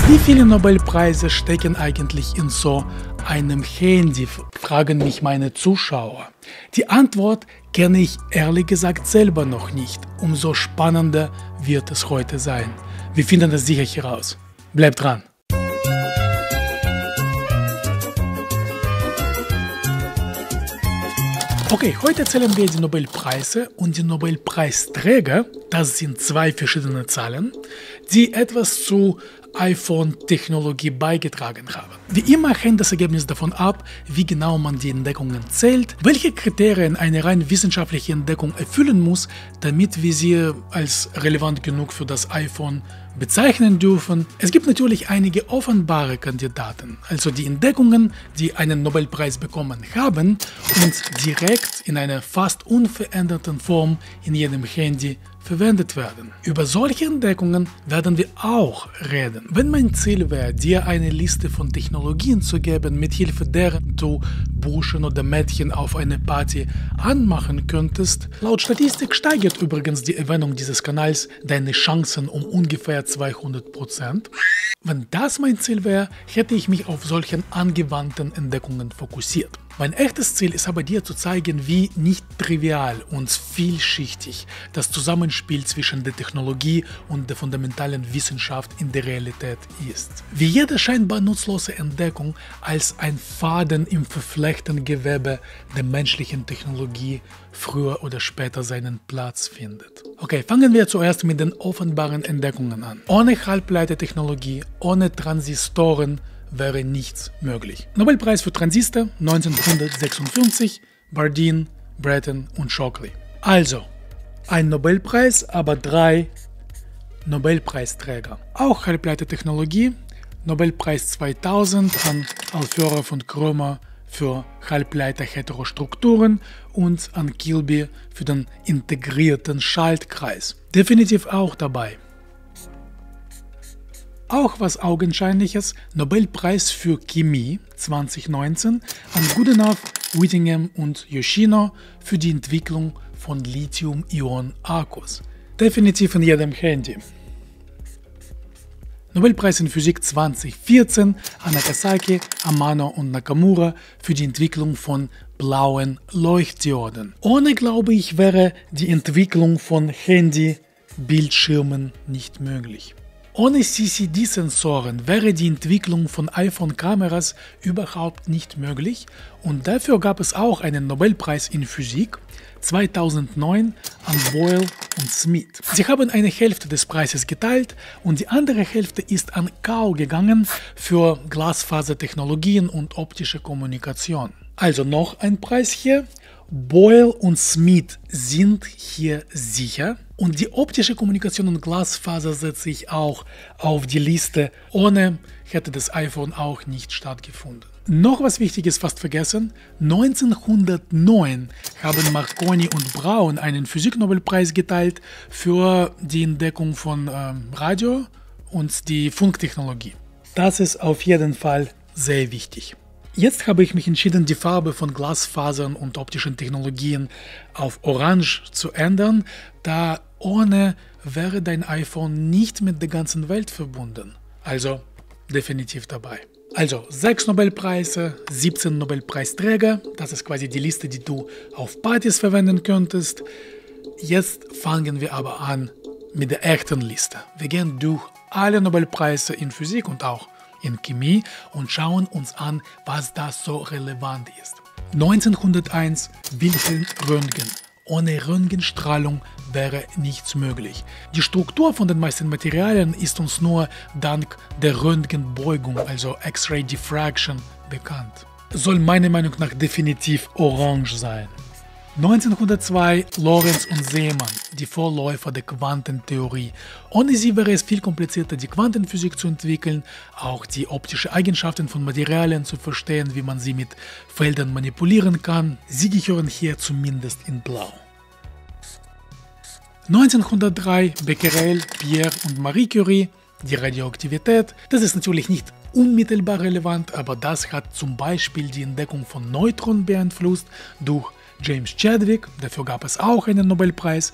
Wie viele Nobelpreise stecken eigentlich in so einem Handy, fragen mich meine Zuschauer. Die Antwort kenne ich ehrlich gesagt selber noch nicht. Umso spannender wird es heute sein. Wir finden es sicher heraus. Bleibt dran! Okay, heute erzählen wir die Nobelpreise und die Nobelpreisträger, das sind zwei verschiedene Zahlen, die etwas zu iPhone-Technologie beigetragen haben. Wie immer hängt das Ergebnis davon ab, wie genau man die Entdeckungen zählt, welche Kriterien eine rein wissenschaftliche Entdeckung erfüllen muss, damit wir sie als relevant genug für das iPhone bezeichnen dürfen. Es gibt natürlich einige offenbare Kandidaten, also die Entdeckungen, die einen Nobelpreis bekommen haben und direkt in einer fast unveränderten Form in jedem Handy verwendet werden. Über solche Entdeckungen werden wir auch reden. Wenn mein Ziel wäre, dir eine Liste von Technologien zu geben, mit Hilfe deren du Burschen oder Mädchen auf eine Party anmachen könntest, laut Statistik steigert übrigens die Erwähnung dieses Kanals deine Chancen um ungefähr 200%. Wenn das mein Ziel wäre, hätte ich mich auf solchen angewandten Entdeckungen fokussiert. Mein echtes Ziel ist aber dir zu zeigen, wie nicht trivial und vielschichtig das Zusammenspiel zwischen der Technologie und der fundamentalen Wissenschaft in der Realität ist. Wie jede scheinbar nutzlose Entdeckung als ein Faden im verflechteten Gewebe der menschlichen Technologie früher oder später seinen Platz findet. Okay, fangen wir zuerst mit den offenbaren Entdeckungen an. Ohne Halbleitertechnologie, ohne Transistoren wäre nichts möglich. Nobelpreis für Transistor 1956, Bardeen, Breton und Shockley. Also, ein Nobelpreis, aber 3 Nobelpreisträger. Auch Halbleitertechnologie, Nobelpreis 2000 an Alförer von Krömer für Halbleiter-Heterostrukturen und an Kilby für den integrierten Schaltkreis. Definitiv auch dabei. Auch was Augenscheinliches, Nobelpreis für Chemie 2019 an Goodenough, Whittingham und Yoshino für die Entwicklung von Lithium-Ionen-Akkus. Definitiv in jedem Handy. Nobelpreis in Physik 2014 an Nakasaki, Amano und Nakamura für die Entwicklung von blauen Leuchtdioden. Ohne, glaube ich, wäre die Entwicklung von Handy-Bildschirmen nicht möglich. Ohne CCD-Sensoren wäre die Entwicklung von iPhone-Kameras überhaupt nicht möglich und dafür gab es auch einen Nobelpreis in Physik 2009 an Boyle und Smith. Sie haben eine Hälfte des Preises geteilt und die andere Hälfte ist an Kao gegangen für Glasfasertechnologien und optische Kommunikation. Also noch ein Preis hier. Boyle und Smith sind hier sicher und die optische Kommunikation und Glasfaser setze ich auch auf die Liste. Ohne hätte das iPhone auch nicht stattgefunden. Noch was Wichtiges fast vergessen. 1909 haben Marconi und Braun einen Physiknobelpreis geteilt für die Entdeckung von Radio und die Funktechnologie. Das ist auf jeden Fall sehr wichtig. Jetzt habe ich mich entschieden, die Farbe von Glasfasern und optischen Technologien auf Orange zu ändern, da ohne wäre dein iPhone nicht mit der ganzen Welt verbunden. Also definitiv dabei. Also 6 Nobelpreise, 17 Nobelpreisträger, das ist quasi die Liste, die du auf Partys verwenden könntest. Jetzt fangen wir aber an mit der echten Liste. Wir gehen durch alle Nobelpreise in Physik und auch in Chemie und schauen uns an, was da so relevant ist. 1901 Wilhelm Röntgen. Ohne Röntgenstrahlung wäre nichts möglich. Die Struktur von den meisten Materialien ist uns nur dank der Röntgenbeugung, also X-Ray Diffraction, bekannt. Soll meiner Meinung nach definitiv orange sein. 1902 Lorentz und Seemann, die Vorläufer der Quantentheorie. Ohne sie wäre es viel komplizierter, die Quantenphysik zu entwickeln, auch die optischen Eigenschaften von Materialien zu verstehen, wie man sie mit Feldern manipulieren kann. Sie gehören hier zumindest in Blau. 1903 Becquerel, Pierre und Marie Curie, die Radioaktivität. Das ist natürlich nicht unmittelbar relevant, aber das hat zum Beispiel die Entdeckung von Neutronen beeinflusst durch James Chadwick, dafür gab es auch einen Nobelpreis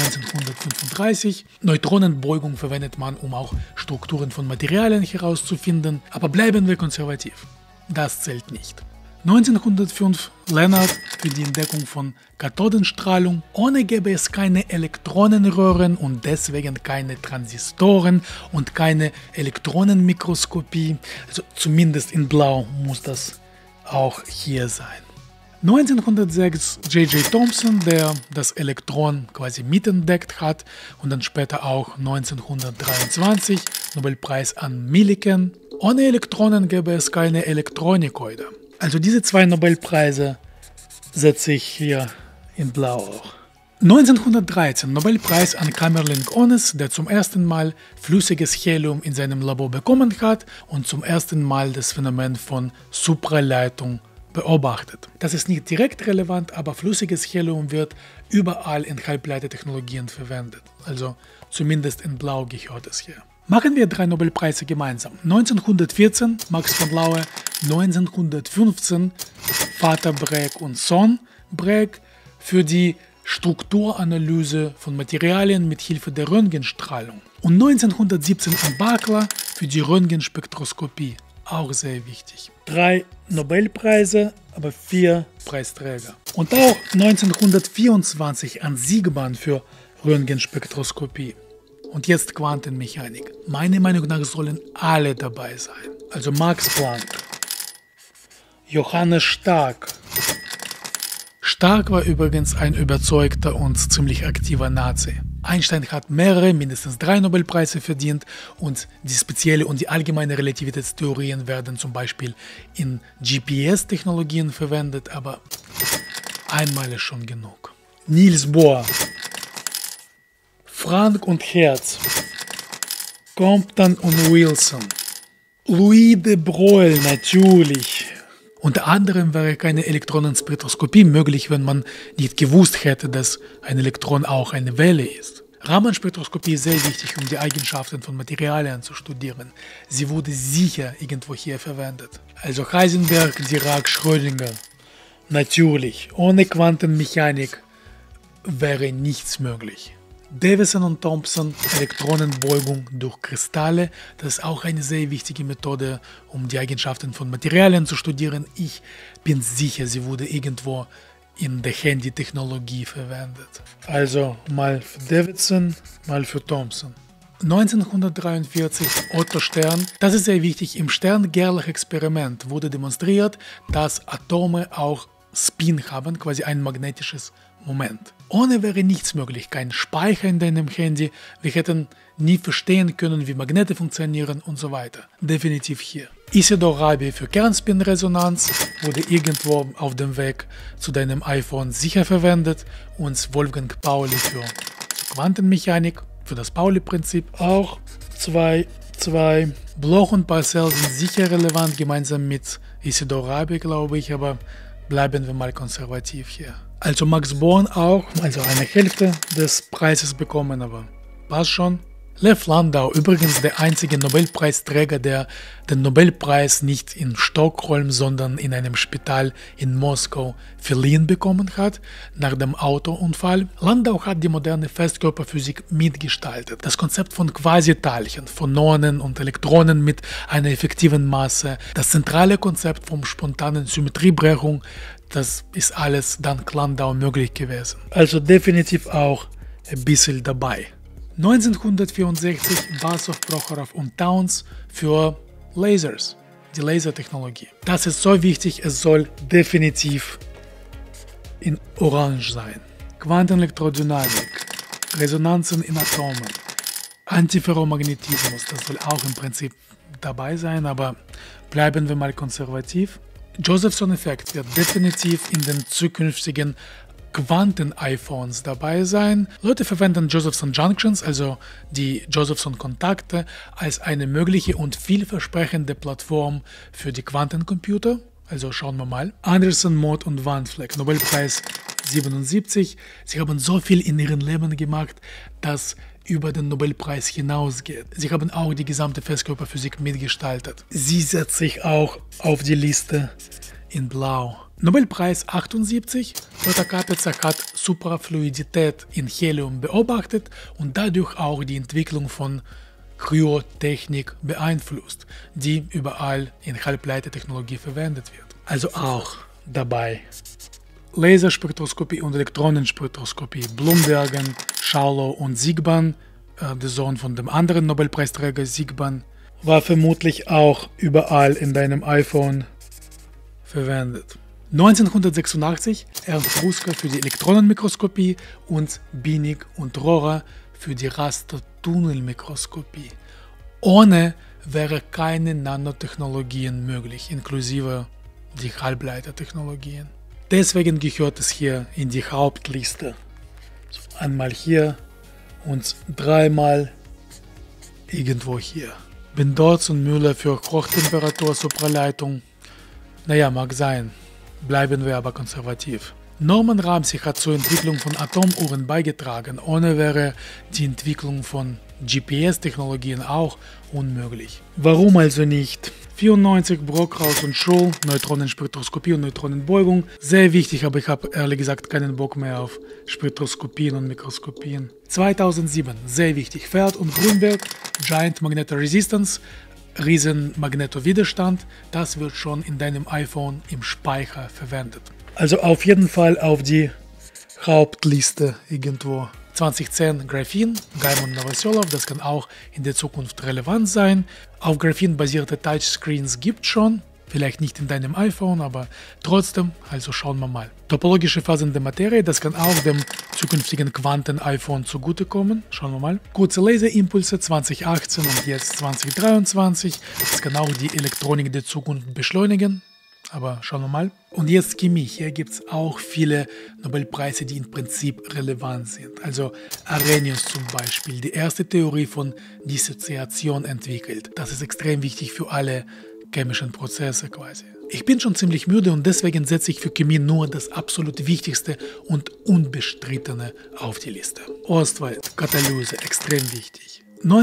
1935. Neutronenbeugung verwendet man, um auch Strukturen von Materialien herauszufinden, aber bleiben wir konservativ. Das zählt nicht. 1905 Leonard für die Entdeckung von Kathodenstrahlung. Ohne gäbe es keine Elektronenröhren und deswegen keine Transistoren und keine Elektronenmikroskopie. Also zumindest in Blau muss das auch hier sein. 1906 J.J. Thomson, der das Elektron quasi mitentdeckt hat, und dann später auch 1923 Nobelpreis an Millikan. Ohne Elektronen gäbe es keine Elektronik heute. Also diese zwei Nobelpreise setze ich hier in Blau auch. 1913 Nobelpreis an Kamerlingh Onnes, der zum ersten Mal flüssiges Helium in seinem Labor bekommen hat und zum ersten Mal das Phänomen von Supraleitung beobachtet. Das ist nicht direkt relevant, aber flüssiges Helium wird überall in Halbleitertechnologien verwendet. Also zumindest in Blau gehört es hier. Machen wir 3 Nobelpreise gemeinsam. 1914 Max von Laue, 1915 Vater Bragg und Sohn Bragg für die Strukturanalyse von Materialien mit Hilfe der Röntgenstrahlung. Und 1917 an Barkla für die Röntgenspektroskopie. Auch sehr wichtig. 3 Nobelpreise, aber 4 Preisträger. Und auch 1924 an Siegmann für Röntgenspektroskopie. Und jetzt Quantenmechanik. Meiner Meinung nach sollen alle dabei sein. Also Max Planck, Johannes Stark. Stark war übrigens ein überzeugter und ziemlich aktiver Nazi. Einstein hat mehrere, mindestens 3 Nobelpreise verdient und die spezielle und die allgemeine Relativitätstheorien werden zum Beispiel in GPS-Technologien verwendet, aber einmal ist schon genug. Niels Bohr, Frank und Hertz, Compton und Wilson, Louis de Broglie natürlich. Unter anderem wäre keine Elektronenspektroskopie möglich, wenn man nicht gewusst hätte, dass ein Elektron auch eine Welle ist. Ramanspektroskopie ist sehr wichtig, um die Eigenschaften von Materialien zu studieren. Sie wurde sicher irgendwo hier verwendet. Also Heisenberg, Dirac, Schrödinger. Natürlich, ohne Quantenmechanik wäre nichts möglich. Davison und Thomson, Elektronenbeugung durch Kristalle, das ist auch eine sehr wichtige Methode, um die Eigenschaften von Materialien zu studieren. Ich bin sicher, sie wurde irgendwo in der Handy-Technologie verwendet. Also mal für Davison, mal für Thomson. 1943 Otto Stern, das ist sehr wichtig, im Stern-Gerlach-Experiment wurde demonstriert, dass Atome auch Spin haben, quasi ein magnetisches Moment. Ohne wäre nichts möglich, kein Speicher in deinem Handy, wir hätten nie verstehen können, wie Magnete funktionieren und so weiter. Definitiv hier. Isidor Rabi für Kernspinresonanz wurde irgendwo auf dem Weg zu deinem iPhone sicher verwendet und Wolfgang Pauli für Quantenmechanik, für das Pauli-Prinzip auch 2. Bloch und Parcell sind sicher relevant, gemeinsam mit Isidor Rabi, glaube ich, aber bleiben wir mal konservativ hier. Also Max Born auch, also eine Hälfte des Preises bekommen, aber passt schon. Lev Landau, übrigens der einzige Nobelpreisträger, der den Nobelpreis nicht in Stockholm, sondern in einem Spital in Moskau verliehen bekommen hat, nach dem Autounfall. Landau hat die moderne Festkörperphysik mitgestaltet. Das Konzept von Quasiteilchen, Phononen und Elektronen mit einer effektiven Masse, das zentrale Konzept von spontanen Symmetriebrechung, das ist alles dank Landau möglich gewesen. Also definitiv auch ein bisschen dabei. 1964 Basov, Prochorow und Towns für Lasers, die Lasertechnologie. Das ist so wichtig, es soll definitiv in Orange sein. Quantenelektrodynamik, Resonanzen in Atomen, Antiferromagnetismus, das soll auch im Prinzip dabei sein, aber bleiben wir mal konservativ. Josephson-Effekt wird definitiv in den zukünftigen Quanten-iPhones dabei sein. Leute verwenden Josephson Junctions, also die Josephson-Kontakte, als eine mögliche und vielversprechende Plattform für die Quantencomputer. Also schauen wir mal. Anderson, Mott und Van Vleck, Nobelpreis 77. Sie haben so viel in ihrem Leben gemacht, dass über den Nobelpreis hinausgeht. Sie haben auch die gesamte Festkörperphysik mitgestaltet. Sie setzt sich auch auf die Liste in Blau. Nobelpreis 78, Dr. Kapitsa hat Suprafluidität in Helium beobachtet und dadurch auch die Entwicklung von Kryotechnik beeinflusst, die überall in Halbleitertechnologie verwendet wird. Also auch dabei Laserspektroskopie und Elektronenspektroskopie. Blumbergen, Schaulow und Siegban, der Sohn von dem anderen Nobelpreisträger Siegban, war vermutlich auch überall in deinem iPhone verwendet. 1986 Ernst Ruska für die Elektronenmikroskopie und Binig und Rohrer für die Rastertunnelmikroskopie. Ohne wäre keine Nanotechnologien möglich, inklusive die Halbleitertechnologien. Deswegen gehört es hier in die Hauptliste. Einmal hier und dreimal irgendwo hier. Bendorz und Müller für Hochtemperatur-Supraleitung. Naja, mag sein. Bleiben wir aber konservativ. Norman Ramsey hat zur Entwicklung von Atomuhren beigetragen. Ohne wäre die Entwicklung von GPS-Technologien auch unmöglich. Warum also nicht? 94 Brockhaus und Scholl, Neutronenspektroskopie und Neutronenbeugung. Sehr wichtig, aber ich habe ehrlich gesagt keinen Bock mehr auf Spektroskopien und Mikroskopien. 2007, sehr wichtig, Ferd und Grünberg, Giant Magnetoresistance, Riesenmagnetowiderstand. Das wird schon in deinem iPhone im Speicher verwendet. Also auf jeden Fall auf die Hauptliste irgendwo. 2010 Graphen, Gaimon Novoselov, das kann auch in der Zukunft relevant sein. Auf Graphen basierte Touchscreens gibt schon, vielleicht nicht in deinem iPhone, aber trotzdem, also schauen wir mal. Topologische Phasen der Materie, das kann auch dem zukünftigen Quanten-iPhone zugutekommen. Schauen wir mal. Kurze Laserimpulse 2018 und jetzt 2023, das kann auch die Elektronik der Zukunft beschleunigen. Aber schauen wir mal. Und jetzt Chemie. Hier gibt es auch viele Nobelpreise, die im Prinzip relevant sind. Also Arrhenius zum Beispiel, die erste Theorie von Dissoziation entwickelt. Das ist extrem wichtig für alle chemischen Prozesse quasi. Ich bin schon ziemlich müde und deswegen setze ich für Chemie nur das absolut Wichtigste und Unbestrittene auf die Liste. Ostwald, Katalyse, extrem wichtig.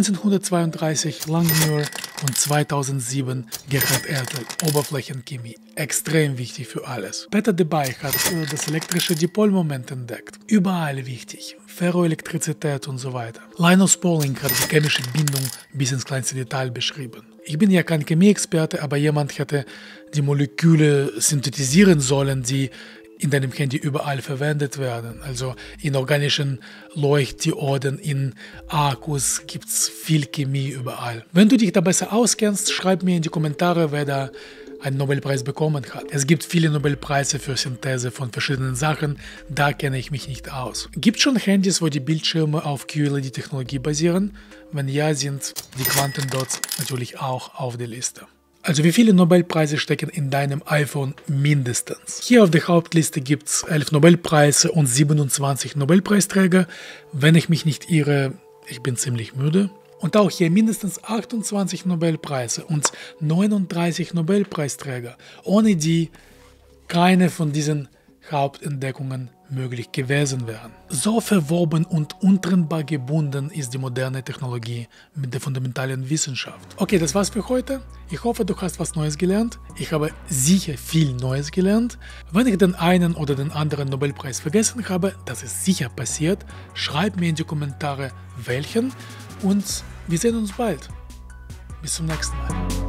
1932 Langmuir und 2007 Gerhard Ertel, Oberflächenchemie, extrem wichtig für alles. Peter Debye hat das elektrische Dipolmoment entdeckt, überall wichtig, Ferroelektrizität und so weiter. Linus Pauling hat die chemische Bindung bis ins kleinste Detail beschrieben. Ich bin ja kein Chemieexperte, aber jemand hätte die Moleküle synthetisieren sollen, die in deinem Handy überall verwendet werden. Also in organischen Leuchtdioden, in Akkus gibt es viel Chemie überall. Wenn du dich da besser auskennst, schreib mir in die Kommentare, wer da einen Nobelpreis bekommen hat. Es gibt viele Nobelpreise für Synthese von verschiedenen Sachen, da kenne ich mich nicht aus. Gibt es schon Handys, wo die Bildschirme auf QLED-Technologie basieren? Wenn ja, sind die Quantendots natürlich auch auf der Liste. Also wie viele Nobelpreise stecken in deinem iPhone mindestens? Hier auf der Hauptliste gibt es 11 Nobelpreise und 27 Nobelpreisträger. Wenn ich mich nicht irre, ich bin ziemlich müde. Und auch hier mindestens 28 Nobelpreise und 39 Nobelpreisträger, ohne die keine von diesen Hauptentdeckungen möglich gewesen wären. So verwoben und untrennbar gebunden ist die moderne Technologie mit der fundamentalen Wissenschaft. Okay, das war's für heute. Ich hoffe, du hast was Neues gelernt. Ich habe sicher viel Neues gelernt. Wenn ich den einen oder den anderen Nobelpreis vergessen habe, das ist sicher passiert, schreib mir in die Kommentare welchen und wir sehen uns bald. Bis zum nächsten Mal.